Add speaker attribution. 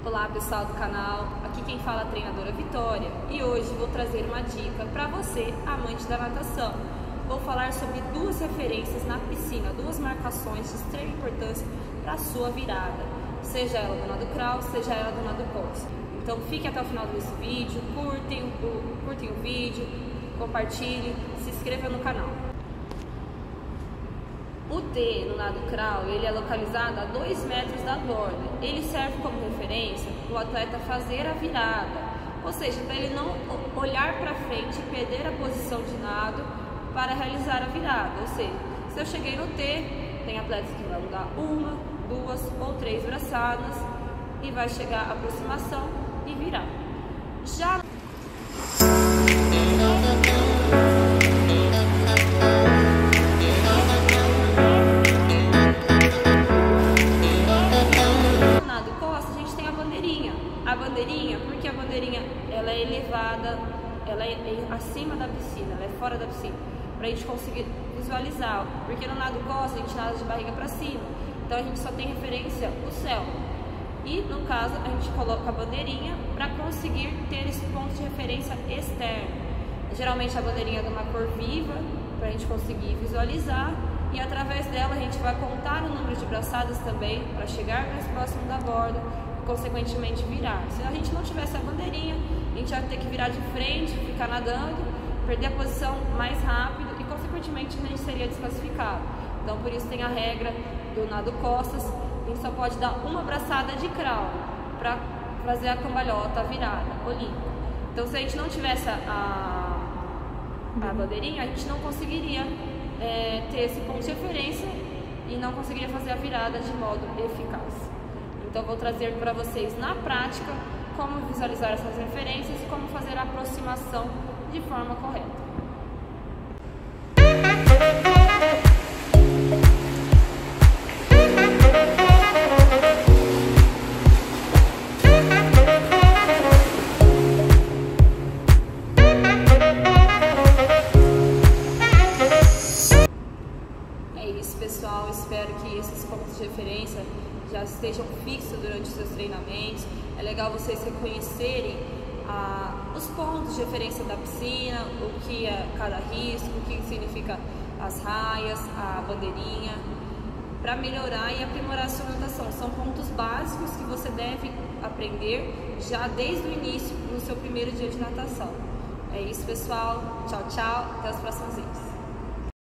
Speaker 1: Olá pessoal do canal, aqui quem fala é a treinadora Vitória e hoje vou trazer uma dica para você, amante da natação. Vou falar sobre duas referências na piscina, duas marcações de extrema importância para a sua virada, seja ela do nado crawl, seja ela do nado costa. Então fique até o final desse vídeo, curtem o vídeo, compartilhem, se inscreva no canal. O T no nado crawl, ele é localizado a 2 metros da borda. Ele serve como referência para o atleta fazer a virada, ou seja, para ele não olhar para frente e perder a posição de nado para realizar a virada. Ou seja, se eu cheguei no T, tem atletas que vão dar 1, 2 ou 3 braçadas e vai chegar a aproximação e virar. Já a bandeirinha, porque a bandeirinha ela é elevada, ela é acima da piscina, ela é fora da piscina, para a gente conseguir visualizar, porque no nado costa a gente nada de barriga para cima, então a gente só tem referência o céu, e no caso a gente coloca a bandeirinha para conseguir ter esse ponto de referência externo. Geralmente a bandeirinha é de uma cor viva, para a gente conseguir visualizar, e através dela a gente vai contar o número de braçadas também, para chegar mais próximo da borda, consequentemente virar. Se a gente não tivesse a bandeirinha, a gente ia ter que virar de frente, ficar nadando, perder a posição mais rápido e consequentemente a gente seria desclassificado. Então por isso tem a regra do nado costas, a gente só pode dar uma braçada de crawl para fazer a cambalhota, a virada olímpica. Então se a gente não tivesse a bandeirinha, a gente não conseguiria ter esse ponto de referência e não conseguiria fazer a virada de modo eficaz. Então vou trazer para vocês na prática como visualizar essas referências e como fazer a aproximação de forma correta. É isso, pessoal, espero que esses pontos de referência já estejam fixos durante os seus treinamentos. É legal vocês reconhecerem os pontos de referência da piscina, o que é cada risco, o que significa as raias, a bandeirinha, para melhorar e aprimorar a sua natação. São pontos básicos que você deve aprender já desde o início, no seu primeiro dia de natação. É isso, pessoal. Tchau, tchau. Até os próximos vídeos.